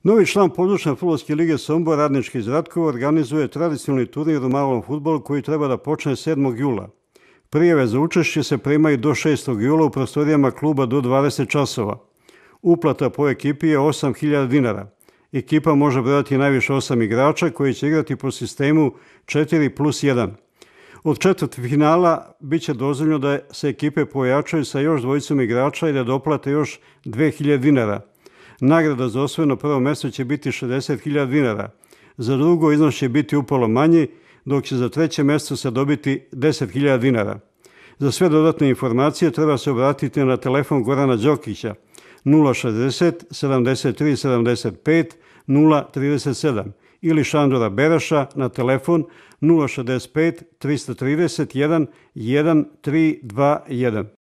Novi član područne fudbalske lige Sombor, Radnički iz Ratkova, organizuje tradicionalni turnir u malom fudbalu koji treba da počne 7. jula. Prijave za učešće se primaju do 6. jula u prostorijama kluba do 20 časova. Uplata po ekipi je 8.000 dinara. Ekipa može brojati najviše 8 igrača koji će igrati po sistemu 4+1. Od četvrtfinala biće dozvoljeno da se ekipe pojačaju sa još dvojicom igrača i da doplate još 2.000 dinara. Nagrada za osvojeno prvo mesto će biti 60.000 dinara. Za drugo iznos će biti upolo manji, dok će za treće mesto se dobiti 10.000 dinara. Za sve dodatne informacije treba se obratiti na telefon Gorana Đokića 060 73 75 037 ili Šandora Beraša na telefon 065 331 1321.